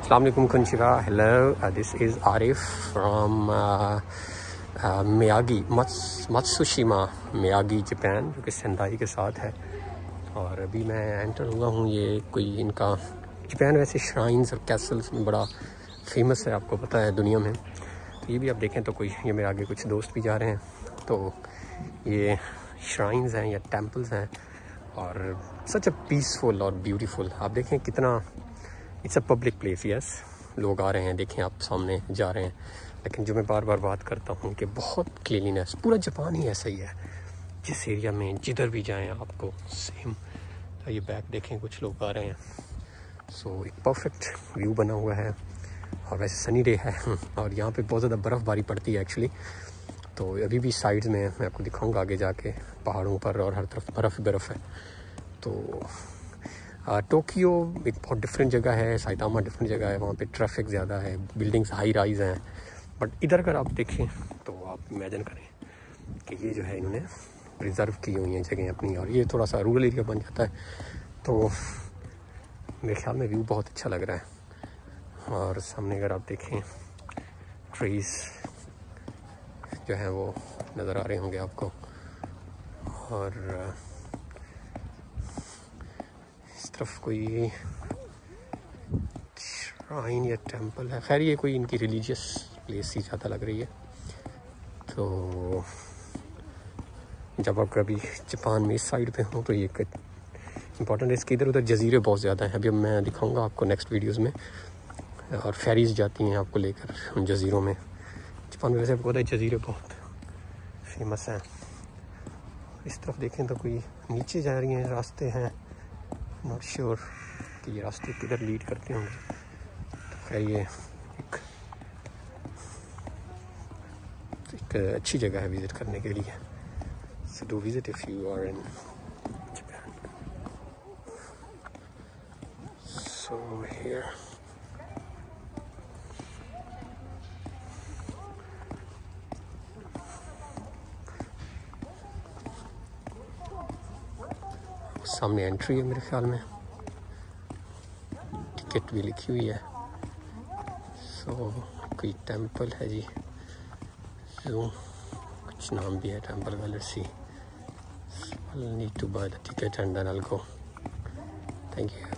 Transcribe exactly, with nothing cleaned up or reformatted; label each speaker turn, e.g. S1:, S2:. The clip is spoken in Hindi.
S1: अस्सलाम वालेकुम कंचिवा, hello, this is Arif from Miyagi Matsushima Miyagi Japan, जो कि सेंदाई के साथ है। और अभी मैं एंटर हुआ हूँ। ये कोई इनका जापान वैसे श्राइन्स और कैसल्स में बड़ा फेमस है, आपको पता है दुनिया में। तो ये भी आप देखें तो कोई, ये मेरे आगे कुछ दोस्त भी जा रहे हैं। तो ये श्राइन्स हैं या टेम्पल्स हैं और सच अ पीसफुल और ब्यूटीफुल। आप देखें कितना, it's a public place, yes, लोग आ रहे हैं, देखें आप सामने जा रहे हैं। लेकिन जो मैं बार बार बात करता हूँ कि बहुत क्लीनिनेस, पूरा जापान ही ऐसा ही है। जिस एरिया में जिधर भी जाएं आपको सेम। तो ये बैक देखें, कुछ लोग आ रहे हैं। सो so, एक परफेक्ट व्यू बना हुआ है और वैसे सनी डे है और यहाँ पे बहुत ज़्यादा बर्फ़बारी पड़ती है एक्चुअली। तो अभी भी साइड्स में मैं आपको दिखाऊंगा आगे जाके, पहाड़ों पर और हर तरफ बर्फ़ बर्फ़ है। तो टोक्यो एक बहुत डिफरेंट जगह है, साइतामा डिफरेंट जगह है, वहाँ पे ट्रैफिक ज़्यादा है, बिल्डिंग्स हाई राइज हैं। बट इधर अगर आप देखें तो आप इमेजिन करें कि ये जो है इन्होंने प्रिजर्व की हुई हैं जगह अपनी, और ये थोड़ा सा रूरल एरिया बन जाता है। तो मेरे ख्याल में व्यू बहुत अच्छा लग रहा है। और सामने अगर आप देखें ट्रीज़ जो है वो नज़र आ रहे होंगे आपको। और इस तरफ कोई श्राइन या टेंपल है, खैर ये कोई इनकी रिलीजियस प्लेस ही ज़्यादा लग रही है। तो जब आप कभी जापान में इस साइड पे हो तो ये इम्पॉर्टेंट है। इसके इधर उधर जजीरे बहुत ज़्यादा हैं, अभी मैं दिखाऊंगा आपको नेक्स्ट वीडियोस में। और फेरीज जाती हैं आपको लेकर उन जजीरों में। जापान में वैसे आपको पता है जजीरे बहुत फेमस हैं। इस तरफ देखें तो कोई नीचे जा रही हैं, रास्ते हैं, नॉट श्योर कि ये रास्ते किधर लीड करते होंगे। तो खैर ये एक, एक अच्छी जगह है विज़िट करने के लिए। So do visit if you are in Japan. So here सामने एंट्री है मेरे ख्याल में, टिकट भी लिखी हुई है। सो so, कोई टेंपल है जी, so, कुछ नाम भी है टेंपल का। Let's see, I need to buy the ticket and then I will go. Thank you.